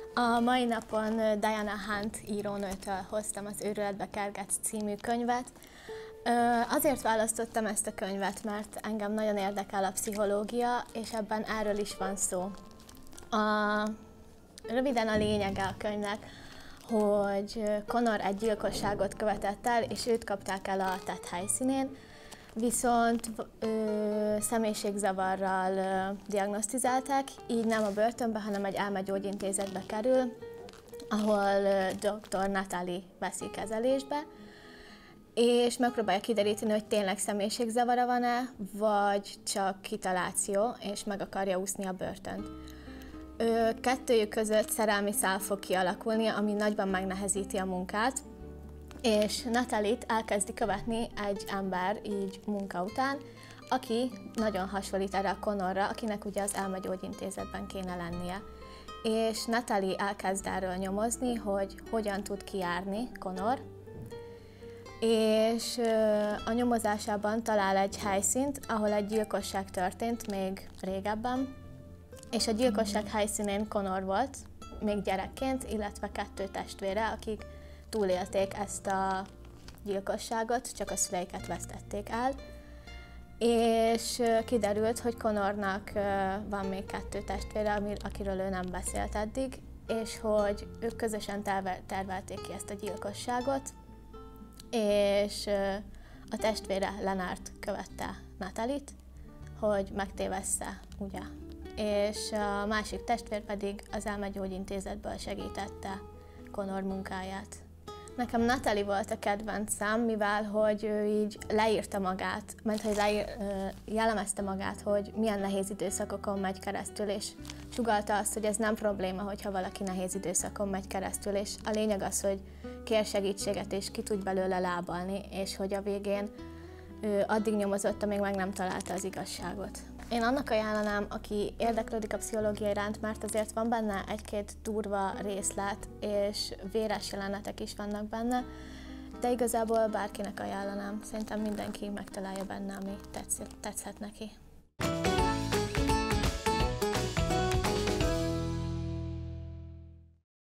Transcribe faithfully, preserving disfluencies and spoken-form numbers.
A mai napon Diana Hunt írónőtől hoztam az Őrületbe Kergetsz című könyvet. Azért választottam ezt a könyvet, mert engem nagyon érdekel a pszichológia, és ebben erről is van szó. A, röviden a lényege a könyvnek, hogy Connor egy gyilkosságot követett el, és őt kapták el a tett helyszínén, viszont ö, személyiségzavarral ö, diagnosztizálták, így nem a börtönbe, hanem egy elmegyógyintézetbe kerül, ahol ö, doktor Natalie veszi kezelésbe, és megpróbálja kideríteni, hogy tényleg személyiségzavara van-e, vagy csak kitaláció, és meg akarja úszni a börtönt. Ö, kettőjük között szerelmi szál fog kialakulni, ami nagyban megnehezíti a munkát, és Natalie-t elkezdi követni egy ember így munka után, aki nagyon hasonlít erre a Connorra, akinek ugye az elmegyógyintézetben kéne lennie. És Natalie elkezd erről nyomozni, hogy hogyan tud kijárni Connor, és a nyomozásában talál egy helyszínt, ahol egy gyilkosság történt még régebben, és a gyilkosság helyszínén Connor volt, még gyerekként, illetve kettő testvére, akik túlélték ezt a gyilkosságot, csak a szüleiket vesztették el, és kiderült, hogy Connornak van még kettő testvére, akiről ő nem beszélt eddig, és hogy ők közösen tervelték ki ezt a gyilkosságot, és a testvére Leonard követte Natalie-t, hogy megtévessze, ugye. És a másik testvér pedig az elmegyógyintézetből segítette Connor munkáját. Nekem Natalie volt a kedvencem, mivel hogy ő így leírta magát, mert hogy leír, jellemezte magát, hogy milyen nehéz időszakokon megy keresztül, és sugallta azt, hogy ez nem probléma, hogyha valaki nehéz időszakon megy keresztül, és a lényeg az, hogy kér segítséget, és ki tud belőle lábalni, és hogy a végén ő addig nyomozott, amíg meg nem találta az igazságot. Én annak ajánlanám, aki érdeklődik a pszichológia iránt, mert azért van benne egy-két durva részlet, és véres jelenetek is vannak benne, de igazából bárkinek ajánlanám. Szerintem mindenki megtalálja benne, ami tetszett, tetszett neki.